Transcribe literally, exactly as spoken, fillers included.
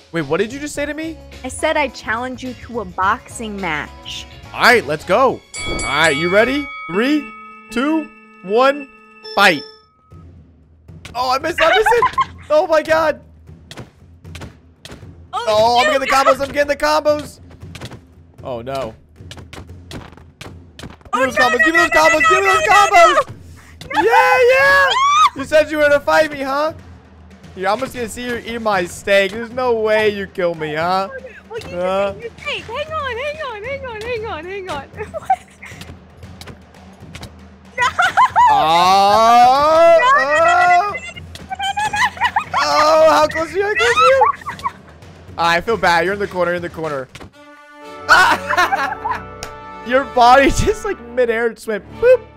Wait, what did you just say to me? I said I challenge you to a boxing match. All right, let's go. All right, you ready? Three, two, one, fight. Oh, I missed. I missed it. Oh my god. Oh, Oh, I'm no, getting the combos. I'm getting the combos. Oh no. Give me those no, combos. no, Give me no, those no, combos. no, Give me no, those no, combos. no, Yeah, yeah. no. You said you were gonna fight me, huh? Here, I'm just gonna see you eat my steak. There's no way you kill me, huh? Well, you Uh. just ate your steak. Hang on, hang on, hang on, hang on, hang on. No! Oh, No, no, oh, no, no, no, no, no. oh, how close are you? How close are you? Ah, I feel bad. You're in the corner. You're in the corner. Ah! Your body just like midair just went boop.